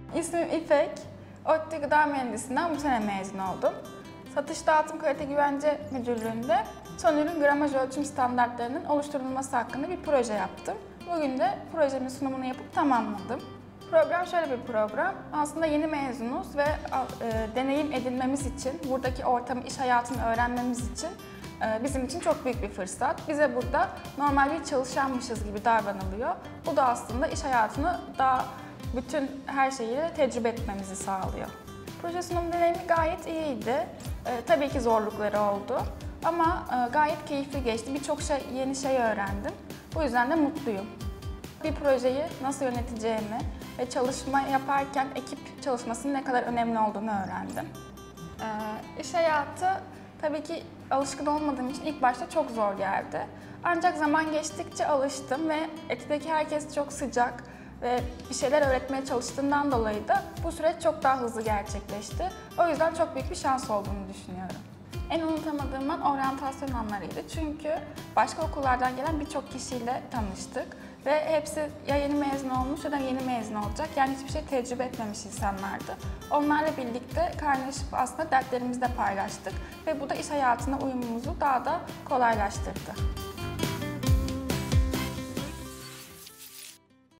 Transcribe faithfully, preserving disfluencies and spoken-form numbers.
İsmim İpek. ODTÜ Gıda Mühendisliğinden bu sene mezun oldum. Satış Dağıtım Kalite Güvence Müdürlüğü'nde son ürün gramaj ölçüm standartlarının oluşturulması hakkında bir proje yaptım. Bugün de projemin sunumunu yapıp tamamladım. Program şöyle bir program. Aslında yeni mezunuz ve e, deneyim edinmemiz için, buradaki ortamı, iş hayatını öğrenmemiz için e, bizim için çok büyük bir fırsat. Bize burada normal bir çalışanmışız gibi davranılıyor. Bu da aslında iş hayatını daha bütün her şeyiyle tecrübe etmemizi sağlıyor. Proje sunum deneyimi gayet iyiydi. E, tabii ki zorlukları oldu ama e, gayet keyifli geçti. Birçok şey, yeni şey öğrendim. Bu yüzden de mutluyum. Bir projeyi nasıl yöneteceğimi ve çalışma yaparken ekip çalışmasının ne kadar önemli olduğunu öğrendim. E, iş hayatı tabii ki alışkın olmadığım için ilk başta çok zor geldi. Ancak zaman geçtikçe alıştım ve ekipteki herkes çok sıcak ve bir şeyler öğretmeye çalıştığından dolayı da bu süreç çok daha hızlı gerçekleşti. O yüzden çok büyük bir şans olduğunu düşünüyorum. En unutamadığım an oryantasyon anlarıydı. Çünkü başka okullardan gelen birçok kişiyle tanıştık ve hepsi ya yeni mezun olmuş ya da yeni mezun olacak. Yani hiçbir şey tecrübe etmemiş insanlardı. Onlarla birlikte kaynaşıp aslında dertlerimizi de paylaştık ve bu da iş hayatına uyumumuzu daha da kolaylaştırdı.